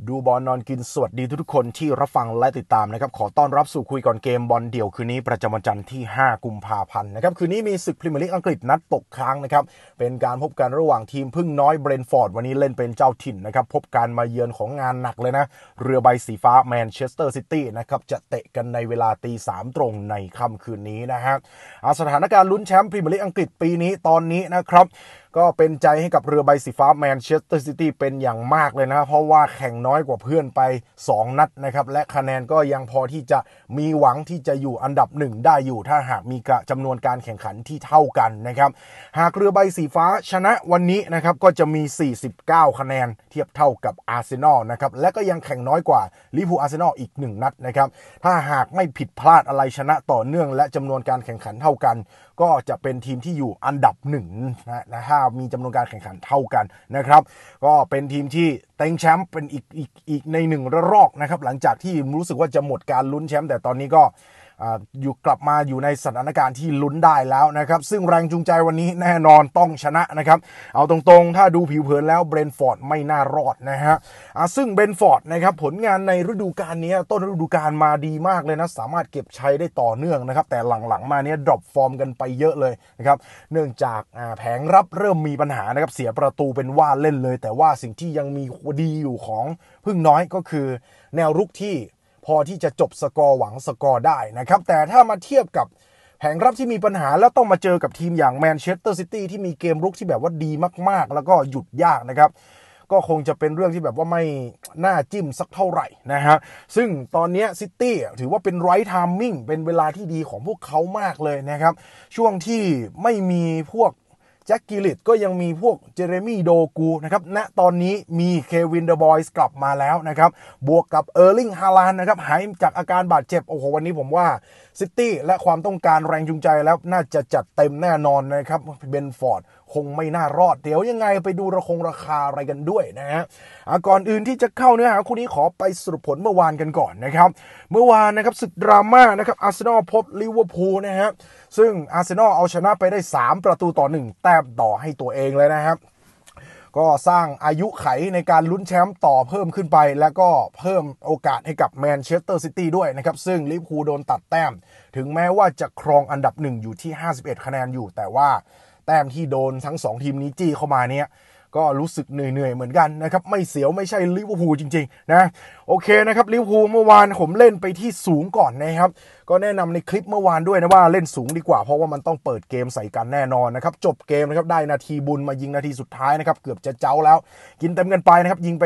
ดูบอลนอนกินสวัสดีทุกคนที่รับฟังและติดตามนะครับขอต้อนรับสู่คุยก่อนเกมบอลเดี่ยวคืนนี้ประจำวันจันทร์ที่5กุมภาพันธ์นะครับคืนนี้มีศึกพรีเมียร์ลีกอังกฤษนัดตกค้างนะครับเป็นการพบกันระหว่างทีมพึ่งน้อยเบรนท์ฟอร์ดวันนี้เล่นเป็นเจ้าถิ่นนะครับพบการมาเยือนของงานหนักเลยนะเรือใบสีฟ้าแมนเชสเตอร์ซิตี้นะครับจะเตะกันในเวลาตีสามตรงในค่ำคืนนี้นะฮะสถานการณ์ลุ้นแชมป์พรีเมียร์ลีกอังกฤษปีนี้ตอนนี้นะครับก็เป็นใจให้กับเรือใบสีฟ้าแมนเชสเตอร์ซิตี้เป็นอย่างมากเลยนะเพราะว่าแข่งน้อยกว่าเพื่อนไป2นัดนะครับและคะแนนก็ยังพอที่จะมีหวังที่จะอยู่อันดับ1ได้อยู่ถ้าหากมีจำนวนการแข่งขันที่เท่ากันนะครับหากเรือใบสีฟ้าชนะวันนี้นะครับก็จะมี49คะแนนเทียบเท่ากับอาร์เซนอลนะครับและก็ยังแข่งน้อยกว่าลิเวอร์พูลอาร์เซนอลอีก1นัดนะครับถ้าหากไม่ผิดพลาดอะไรชนะต่อเนื่องและจำนวนการแข่งขันเท่ากันก็จะเป็นทีมที่อยู่อันดับ1นะถ้ามีจำนวนการแข่งขันเท่ากันนะครับก็เป็นทีมที่เต็งแชมป์เป็นอีกใน1ระลอกนะครับหลังจากที่รู้สึกว่าจะหมดการลุ้นแชมป์แต่ตอนนี้ก็อยู่กลับมาอยู่ในสถานการณ์ที่ลุ้นได้แล้วนะครับซึ่งแรงจูงใจวันนี้แน่นอนต้องชนะนะครับเอาตรงๆถ้าดูผิวเผินแล้วเบรนท์ฟอร์ดไม่น่ารอดนะฮะซึ่งเบรนท์ฟอร์ดนะครับผลงานในฤดูกาลนี้ต้นฤดูกาลมาดีมากเลยนะสามารถเก็บชัยได้ต่อเนื่องนะครับแต่หลังๆมาเนี้ยดรอปฟอร์มกันไปเยอะเลยนะครับเนื่องจากแผงรับเริ่มมีปัญหานะครับเสียประตูเป็นว่าเล่นเลยแต่ว่าสิ่งที่ยังมีดีอยู่ของพึ่งน้อยก็คือแนวรุกที่พอที่จะจบสกอร์หวังสกอร์ได้นะครับแต่ถ้ามาเทียบกับแผงรับที่มีปัญหาแล้วต้องมาเจอกับทีมอย่างแมนเชสเตอร์ซิตี้ที่มีเกมรุกที่แบบว่าดีมากๆแล้วก็หยุดยากนะครับก็คงจะเป็นเรื่องที่แบบว่าไม่น่าจิ้มสักเท่าไหร่นะฮะซึ่งตอนนี้ซิตี้ถือว่าเป็นไรท์ไทมิ่งเป็นเวลาที่ดีของพวกเขามากเลยนะครับช่วงที่ไม่มีพวกแจ็คกิลิตก็ยังมีพวกเจเรมี่โดกูนะครับณตอนนี้มีเควินเดอะบอยส์กลับมาแล้วนะครับบวกกับเออร์ลิงฮาลานด์นะครับหายจากอาการบาดเจ็บโอ้โหวันนี้ผมว่าซิตี้และความต้องการแรงจูงใจแล้วน่าจะจัดเต็มแน่นอนนะครับเบนฟอร์ดคงไม่น่ารอดเดี๋ยวยังไงไปดูราคาอะไรกันด้วยนะฮะก่อนอื่นที่จะเข้าเนื้อหาคู่นี้ขอไปสรุปผลเมื่อวานกันก่อนนะครับเมื่อวานนะครับศึกดราม่านะครับอาร์เซนอลพบลิเวอร์พูลนะฮะซึ่งอาร์เซนอลเอาชนะไปได้3-1แต้มต่อให้ตัวเองเลยนะครับก็สร้างอายุไขในการลุ้นแชมป์ต่อเพิ่มขึ้นไปแล้วก็เพิ่มโอกาสให้กับแมนเชสเตอร์ซิตี้ด้วยนะครับซึ่งลิเวอร์พูลโดนตัดแต้มถึงแม้ว่าจะครองอันดับ1อยู่ที่51คะแนนอยู่แต่ว่าแต้มที่โดนทั้ง2ทีมนี้จี้เข้ามาเนี่ยก็รู้สึกเหนื่อยเหมือนกันนะครับไม่เสียวไม่ใช่ลิเวอร์พูลจริงๆนะโอเคนะครับลิเวอร์พูลเมื่อวานผมเล่นไปที่สูงก่อนนะครับก็แนะนำในคลิปเมื่อวานด้วยนะว่าเล่นสูงดีกว่าเพราะว่ามันต้องเปิดเกมใส่กันแน่นอนนะครับจบเกมนะครับได้นาทีบุญมายิงนาทีสุดท้ายนะครับเกือบจะเจ้าแล้วกินเต็มกันไปนะครับยิงไป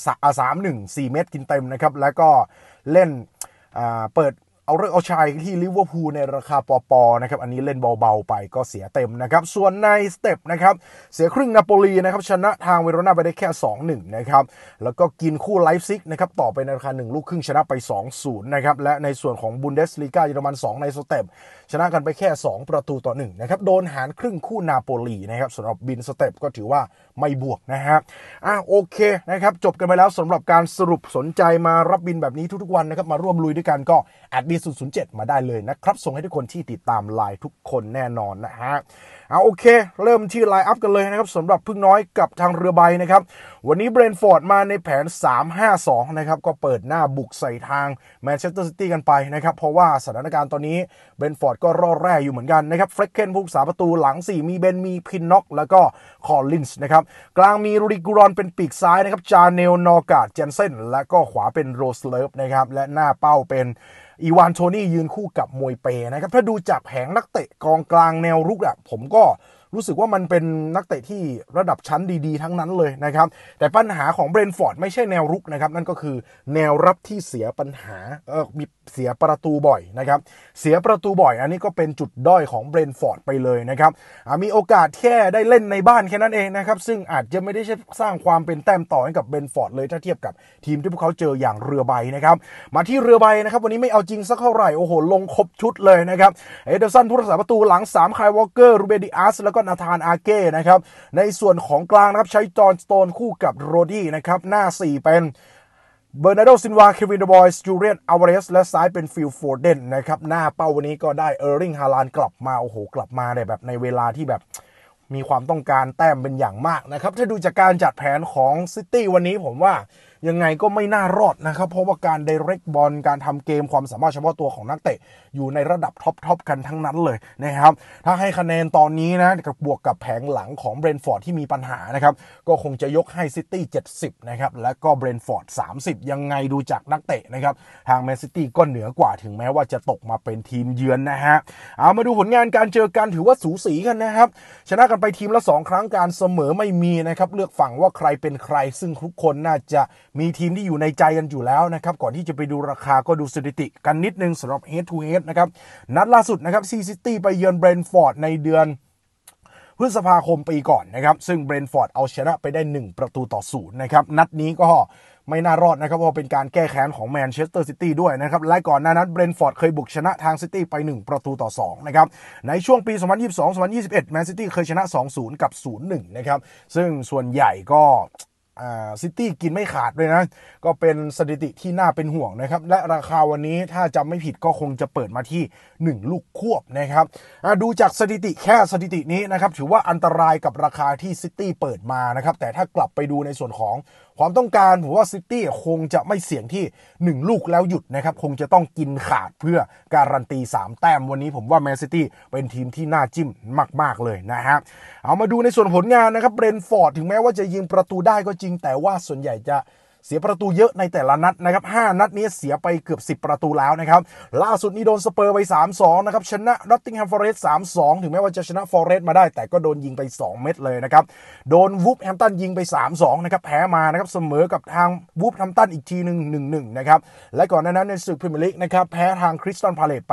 4 เม็ดกินเต็มนะครับแล้วก็เล่นเปิดเอาเรื่องเอาชัยที่ลิเวอร์พูลในราคาปอนะครับอันนี้เล่นเบาๆไปก็เสียเต็มนะครับส่วนในสเต็ปนะครับเสียครึ่งนาโปลีนะครับชนะทางเวโรนาไปได้แค่ 2-1 นะครับแล้วก็กินคู่ไลฟ์ซิกนะครับต่อไปในราคา1ลูกครึ่งชนะไป 2-0 นะครับและในส่วนของบุนเดสลีกาเยอรมัน2ในสเต็ปชนะกันไปแค่2-1นะครับโดนหารครึ่งคู่นาโปลีนะครับสำหรับบินสเต็ปก็ถือว่าไม่บวกนะฮะโอเคนะครับจบกันไปแล้วสำหรับการสรุปสนใจมารับบินแบบนี้ทุกๆวันนะครับมาร่วมลุยด้วยกันก็007มาได้เลยนะครับส่งให้ทุกคนที่ติดตามไลน์ทุกคนแน่นอนนะฮะโอเคเริ่มที่ไลน์อัพกันเลยนะครับสำหรับพึ่งน้อยกับทางเรือใบนะครับวันนี้เบรนท์ฟอร์ดมาในแผน 3-5-2 นะครับก็เปิดหน้าบุกใส่ทางแมนเชสเตอร์ซิตี้กันไปนะครับเพราะว่าสถานการณ์ตอนนี้เบรนท์ฟอร์ดก็ร่อแร่อยู่เหมือนกันนะครับเฟรกเคนผู้รักษาประตูหลัง4มีเบนมีพินน็อกแล้วก็คอลลินส์นะครับกลางมีรูดิกูรอนเป็นปีกซ้ายนะครับจาเนลนอร์กาดเจนเซนและก็ขวาเป็นโรสเลฟนะครับและหน้าเป้าเป็นอีวานโทนี่ยืนคู่กับมวยเปนะครับถ้าดูจากแผงนักเตะกองกลางแนวรุกผมก็รู้สึกว่ามันเป็นนักเตะที่ระดับชั้นดีๆทั้งนั้นเลยนะครับแต่ปัญหาของเบรนท์ฟอร์ดไม่ใช่แนวรุกนะครับนั่นก็คือแนวรับที่เสียปัญหามีเสียประตูบ่อยนะครับเสียประตูบ่อยอันนี้ก็เป็นจุดด้อยของเบรนท์ฟอร์ดไปเลยนะครับมีโอกาสแค่ได้เล่นในบ้านแค่นั้นเองนะครับซึ่งอาจจะไม่ได้สร้างความเป็นแต้มต่อให้กับเบรนท์ฟอร์ดเลยถ้าเทียบกับทีมที่พวกเขาเจออย่างเรือใบนะครับมาที่เรือใบนะครับวันนี้ไม่เอาจริงสักเท่าไหร่โอ้โหลงครบชุดเลยนะครับเอเดอร์สันผู้รักษาประตูหลัง3ไคลวอลเกอร์รูเบดิอาสแล้วก็นาธานอาเก้นะครับในส่วนของกลางนะครับใช้จอห์นสโตนคู่กับโรดี้นะครับหน้า4เป็นเบอร์นาร์โดซินวาเควินเดอะบอยส์จูเลียนอัลวาเรสและซ้ายเป็นฟิลโฟเดนนะครับหน้าเป้าวันนี้ก็ได้เออร์ลิงฮาลานด์กลับมาโอ้โหกลับมาแบบในเวลาที่แบบมีความต้องการแต้มเป็นอย่างมากนะครับถ้าดูจากการจัดแผนของซิตี้วันนี้ผมว่ายังไงก็ไม่น่ารอดนะครับเพราะว่าการไดเรกบอลการทำเกมความสามารถเฉพาะตัวของนักเตะอยู่ในระดับท็อปกันทั้งนั้นเลยนะครับถ้าให้คะแนนตอนนี้นะบวกกับแผงหลังของเบรนท์ฟอร์ดที่มีปัญหานะครับก็คงจะยกให้ซิตี้70นะครับและก็เบรนท์ฟอร์ด30ยังไงดูจากนักเตะนะครับทางแมนซิตี้ก็เหนือกว่าถึงแม้ว่าจะตกมาเป็นทีมเยือนนะฮะเอามาดูผลงานการเจอกันถือว่าสูสีกันนะครับชนะกันไปทีมละ2ครั้งการเสมอไม่มีนะครับเลือกฝั่งว่าใครเป็นใครซึ่งทุกคนน่าจะมีทีมที่อยู่ในใจกันอยู่แล้วนะครับก่อนที่จะไปดูราคาก็ดูสถิติกันนิดนึงสำหรับ head to head นะครับนัดล่าสุดนะครับซีซิตี้ไปเยือนเบรนท์ฟอร์ดในเดือนพฤษภาคมปีก่อนนะครับซึ่งเบรนท์ฟอร์ดเอาชนะไปได้1-0นะครับนัดนี้ก็ไม่น่ารอดนะครับเพราะเป็นการแก้แค้นของแมนเชสเตอร์ซิตี้ด้วยนะครับและก่อนหน้านั้นเบรนท์ฟอร์ดเคยบุกชนะทางซิตี้ไป1-2นะครับในช่วงปี2022-2021แมนซิตี้เคยชนะ 2-0 กับ 0-1นะครับซึ่งส่วนใหญ่ก็ซิตี้กินไม่ขาดเลยนะก็เป็นสถิติที่น่าเป็นห่วงนะครับและราคาวันนี้ถ้าจำไม่ผิดก็คงจะเปิดมาที่1ลูกควบนะครับดูจากสถิติแค่สถิตินี้นะครับถือว่าอันตรายกับราคาที่ซิตี้เปิดมานะครับแต่ถ้ากลับไปดูในส่วนของความต้องการผมว่าซิตี้คงจะไม่เสี่ยงที่1ลูกแล้วหยุดนะครับคงจะต้องกินขาดเพื่อการันตี3แต้มวันนี้ผมว่าแมนซิตี้เป็นทีมที่น่าจิ้มมากๆเลยนะฮะเอามาดูในส่วนผลงานนะครับเบรนท์ฟอร์ดถึงแม้ว่าจะยิงประตูได้ก็จริงแต่ว่าส่วนใหญ่จะเสียประตูเยอะในแต่ละนัดนะครับ5นัดนี้เสียไปเกือบ10ประตูแล้วนะครับล่าสุดนี้โดนสเปอร์ไป 3-2 นะครับชนะนอตติงแฮมฟอเรสต์ 3-2 ถึงแม้ว่าจะชนะฟอเรสต์มาได้แต่ก็โดนยิงไป2เม็ดเลยนะครับโดนวูฟแฮมป์ตันยิงไป 3-2 นะครับแพ้มานะครับเสมอกับทางวูฟแฮมป์ตันอีกทีนึง 1-1 นะครับและก่อนหน้านั้นในศึกพรีเมียร์ลีกนะครับแพ้ทางคริสตัลพาเลซไป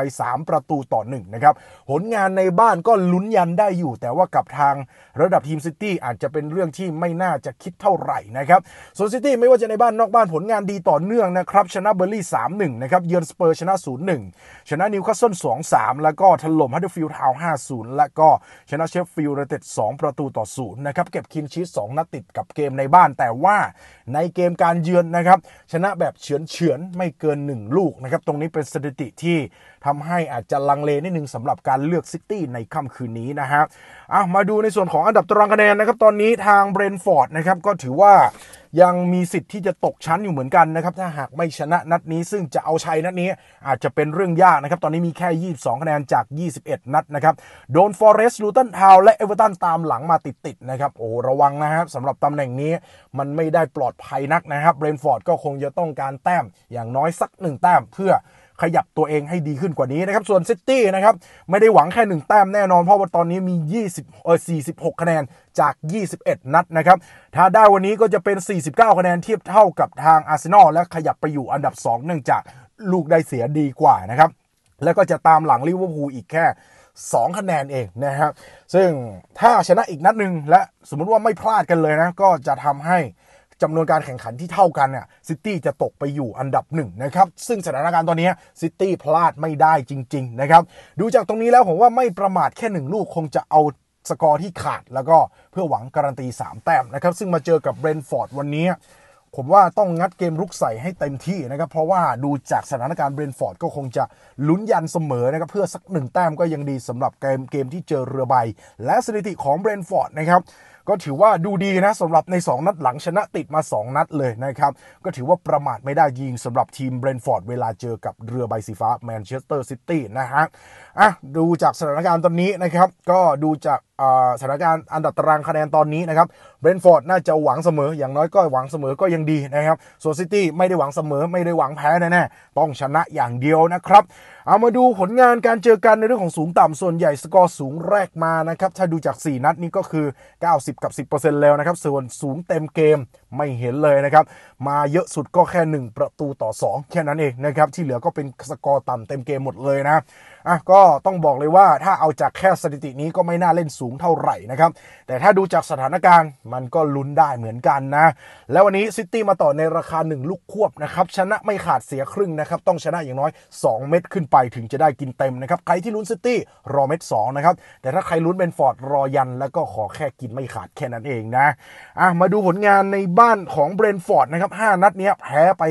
3-1นะครับผลงานในบ้านก็ลุ้นยันได้อยู่แต่ว่ากับทางระดับทีมซิตี้อาจจะเป็นเรื่องที่ไม่น่าจะคิดเท่าไหร่นะครับส่วนซิตี้ไม่ว่าจะในบ้านนอกบ้านผลงานดีต่อเนื่องนะครับชนะเบอร์ลี่ 3-1 นะครับเยือนสเปอร์ชนะ 0-1 ชนะนิวคาสเซิล 2-3 แล้วก็ถล่มฮัดเดอร์ฟิลด์ทาวน์ 5-0 แล้วก็ชนะเชฟฟิลด์ยูไนเต็ด 2-0 นะครับเก็บคลีนชีท 2 นัดติดกับเกมในบ้านแต่ว่าในเกมการเยือนนะครับชนะแบบเฉือนไม่เกิน1ลูกนะครับตรงนี้เป็นสถิติที่ทำให้อาจจะลังเลนิดนึงสำหรับการเลือกซิตี้ในค่ำคืนนี้นะฮะมาดูในส่วนของอันดับตารางคะแนนนะครับตอนนี้ทางเบรนท์ฟอร์ดนะครับก็ถือว่ายังมีสิทธิ์ที่จะตกชั้นอยู่เหมือนกันนะครับถ้าหากไม่ชนะนัดนี้ซึ่งจะเอาชัยนัดนี้อาจจะเป็นเรื่องยากนะครับตอนนี้มีแค่22คะแนนจาก21นัดนะครับโดนฟอเรสต์ ลูตันทาวน์และเอเวอร์ตันตามหลังมาติดนะครับโอ้ระวังนะครับสำหรับตำแหน่งนี้มันไม่ได้ปลอดภัยนักนะครับเบรนท์ฟอร์ดก็คงจะต้องการแต้มอย่างน้อยสัก1แต้มเพื่อขยับตัวเองให้ดีขึ้นกว่านี้นะครับส่วนซิตี้นะครับไม่ได้หวังแค่1แต้มแน่นอนเพราะว่าตอนนี้มี46คะแนนจาก21นัดนะครับถ้าได้วันนี้ก็จะเป็น49คะแนนเทียบเท่ากับทางอาร์เซนอลและขยับไปอยู่อันดับ2เนื่องจากลูกได้เสียดีกว่านะครับแล้วก็จะตามหลังลิเวอร์พูลอีกแค่2คะแนนเองนะครับซึ่งถ้าชนะอีกนัดนึงและสมมุติว่าไม่พลาดกันเลยนะก็จะทำให้จำนวนการแข่งขันที่เท่ากันเนี่ยซิตี้จะตกไปอยู่อันดับ1นะครับซึ่งสถานการณ์ตอนนี้ซิตี้พลาดไม่ได้จริงๆนะครับดูจากตรงนี้แล้วผมว่าไม่ประมาทแค่1ลูกคงจะเอาสกอร์ที่ขาดแล้วก็เพื่อหวังการันตี3แต้มนะครับซึ่งมาเจอกับเบรนท์ฟอร์ดวันนี้ผมว่าต้องงัดเกมรุกใส่ให้เต็มที่นะครับเพราะว่าดูจากสถานการณ์เบรนท์ฟอร์ดก็คงจะลุ้นยันเสมอนะครับเพื่อสัก1แต้มก็ยังดีสำหรับเกมที่เจอเรือใบและสถิติของเบรนท์ฟอร์ดนะครับก็ถือว่าดูดีนะสำหรับใน2นัดหลังชนะติดมา2นัดเลยนะครับก็ถือว่าประมาทไม่ได้ยิงสำหรับทีมเบรนท์ฟอร์ดเวลาเจอกับเรือใบสีฟ้าแมนเชสเตอร์ซิตี้นะฮะดูจากสถานการณ์ตอนนี้นะครับก็ดูจากสถานการณ์อันดับตารางคะแนนตอนนี้นะครับเบรนท์ฟอร์ดน่าจะหวังเสมออย่างน้อยก็หวังเสมอก็ยังดีนะครับส่วนซิตี้ไม่ได้หวังเสมอไม่ได้หวังแพ้แน่ๆต้องชนะอย่างเดียวนะครับเอามาดูผลงานการเจอกันในเรื่องของสูงต่ำส่วนใหญ่สกอร์สูงแรกมานะครับถ้าดูจาก4นัดนี้ก็คือ90กับ 10% แล้วนะครับส่วนสูงเต็มเกมไม่เห็นเลยนะครับมาเยอะสุดก็แค่1-2แค่นั้นเองนะครับที่เหลือก็เป็นสกอร์ต่ำเต็มเกมหมดเลยนะก็ต้องบอกเลยว่าถ้าเอาจากแค่สถิตินี้ก็ไม่น่าเล่นสูงเท่าไหร่นะครับแต่ถ้าดูจากสถานการณ์มันก็ลุ้นได้เหมือนกันนะแล้ววันนี้ซิตี้มาต่อในราคา1ลูกควบนะครับชนะไม่ขาดเสียครึ่งนะครับต้องชนะอย่างน้อย2เม็ดขึ้นไปถึงจะได้กินเต็มนะครับใครที่ลุ้นซิตี้รอเม็ด2นะครับแต่ถ้าใครลุ้นเบรนท์ฟอร์ดรอยันแล้วก็ขอแค่กินไม่ขาดแค่นั้นเองนะมาดูผลงานในบ้านของเบรนท์ฟอร์ดนะครับ5นัดนี้แพ้ไป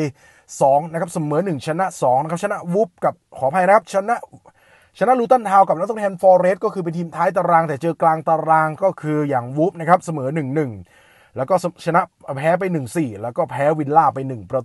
2นะครับเสมอ1ชนะ2นะครับชนะวูฟกับขออภัยนะครับชนะลูตันทาวน์กับนอตติงแฮมฟอเรสต์ก็คือเป็นทีมท้ายตารางแต่เจอกลางตารางก็คืออย่างวูฟนะครับเสมอ 1-1 แล้วก็ชนะแพ้ไป 1-4 แล้วก็แพ้วิลล่าไป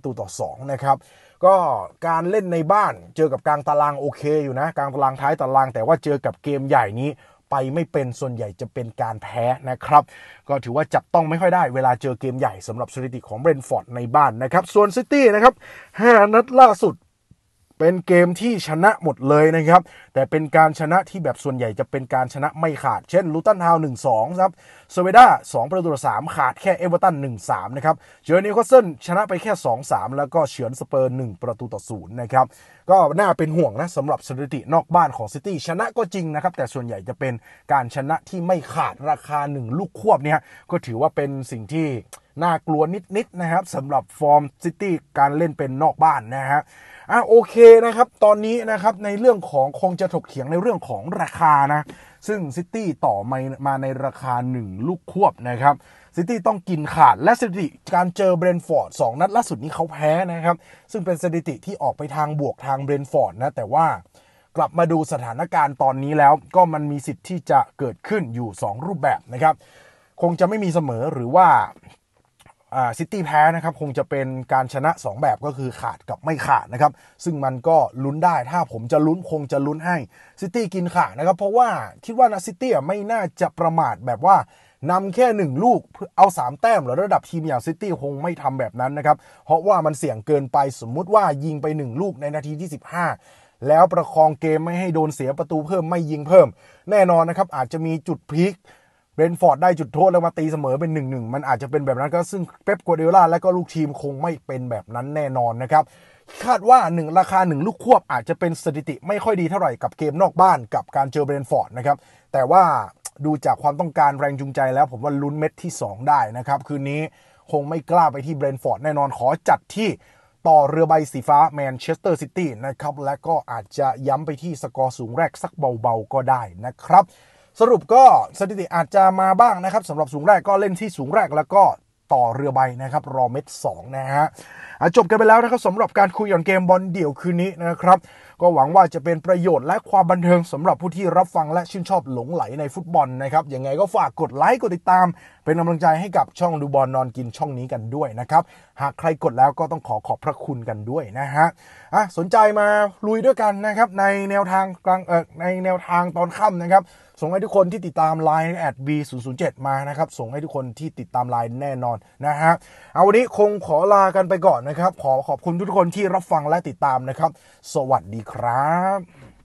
1-2นะครับก็การเล่นในบ้านเจอกับกลางตารางโอเคอยู่นะกลางตารางท้ายตารางแต่ว่าเจอกับเกมใหญ่นี้ไปไม่เป็นส่วนใหญ่จะเป็นการแพ้นะครับก็ถือว่าจับต้องไม่ค่อยได้เวลาเจอเกมใหญ่สำหรับสถิติของเบรนท์ฟอร์ดในบ้านนะครับส่วนซิตี้นะครับ5 นัดล่าสุดเป็นเกมที่ชนะหมดเลยนะครับแต่เป็นการชนะที่แบบส่วนใหญ่จะเป็นการชนะไม่ขาดเช่นลูตันทาวน์ 1-2 ครับเซเวด้า2-3ขาดแค่เอเวอร์ตัน 1-3 นะครับเจอนิวคาสเซิลชนะไปแค่ 2-3 แล้วก็เฉือนสเปอร์1-0นะครับก็น่าเป็นห่วงนะสำหรับสถิตินอกบ้านของซิตี้ชนะก็จริงนะครับแต่ส่วนใหญ่จะเป็นการชนะที่ไม่ขาดราคา1ลูกควบเนี่ยก็ถือว่าเป็นสิ่งที่น่ากลัวนิดนะครับสำหรับฟอร์มซิตี้การเล่นเป็นนอกบ้านนะฮะโอเคนะครับตอนนี้นะครับในเรื่องของคงจะถกเถียงในเรื่องของราคานะซึ่งซิตี้ต่อมาในราคา1ลูกควบนะครับซิตี้ต้องกินขาดและสถิติการเจอเบรนท์ฟอร์ด2นัดล่าสุดนี้เขาแพ้นะครับซึ่งเป็นสถิติที่ออกไปทางบวกทางเบรนท์ฟอร์ดนะแต่ว่ากลับมาดูสถานการณ์ตอนนี้แล้วก็มันมีสิทธิ์ที่จะเกิดขึ้นอยู่2รูปแบบนะครับคงจะไม่มีเสมอหรือว่าซิตี้แพ้นะครับคงจะเป็นการชนะ2แบบก็คือขาดกับไม่ขาดนะครับซึ่งมันก็ลุ้นได้ถ้าผมจะลุ้นคงจะลุ้นให้ซิตี้กินขาดนะครับเพราะว่าคิดว่าซิตี้ไม่น่าจะประมาทแบบว่านำแค่1ลูกเอา3แต้มหรือระดับทีมอย่างซิตี้คงไม่ทำแบบนั้นนะครับเพราะว่ามันเสี่ยงเกินไปสมมุติว่ายิงไป1ลูกในนาทีที่15แล้วประคองเกมไม่ให้โดนเสียประตูเพิ่มไม่ยิงเพิ่มแน่นอนนะครับอาจจะมีจุดพลิกเบรนท์ฟอร์ดได้จุดโทษแล้วมาตีเสมอเป็น 1-1 มันอาจจะเป็นแบบนั้นก็ซึ่งเป๊ป กัวร์ดิโอลาและก็ลูกทีมคงไม่เป็นแบบนั้นแน่นอนนะครับคาดว่าราคา1ลูกควบอาจจะเป็นสถิติไม่ค่อยดีเท่าไหร่กับเกมนอกบ้านกับการเจอเบรนท์ฟอร์ดนะครับแต่ว่าดูจากความต้องการแรงจูงใจแล้วผมว่าลุ้นเม็ดที่2ได้นะครับคืนนี้คงไม่กล้าไปที่เบรนท์ฟอร์ดแน่นอนขอจัดที่ต่อเรือใบสีฟ้าแมนเชสเตอร์ซิตี้นะครับและก็อาจจะย้ำไปที่สกอร์สูงแรกสักเบาๆก็ได้นะครับสรุปก็สถิติอาจจะมาบ้างนะครับสำหรับสูงแรกก็เล่นที่สูงแรกแล้วก็ต่อเรือใบนะครับรอเม็ด2นะฮะจบกันไปแล้วนะครับสำหรับการคุยก่อนเกมบอลเดี่ยวคืนนี้นะครับก็หวังว่าจะเป็นประโยชน์และความบันเทิงสำหรับผู้ที่รับฟังและชื่นชอบหลงไหลในฟุตบอลนะครับยังไงก็ฝากกดไลค์กดติดตามเป็นกำลังใจให้กับช่องดูบอลนอนกินช่องนี้กันด้วยนะครับหากใครกดแล้วก็ต้องขอบพระคุณกันด้วยนะฮะสนใจมาลุยด้วยกันนะครับในแนวทางกลางในแนวทางตอนค่ำนะครับส่งให้ทุกคนที่ติดตาม Line @b007 มานะครับส่งให้ทุกคนที่ติดตาม Line แน่นอนนะฮะวันนี้คงขอลากันไปก่อนนะครับขอบคุณทุกคนที่รับฟังและติดตามนะครับสวัสดีครับ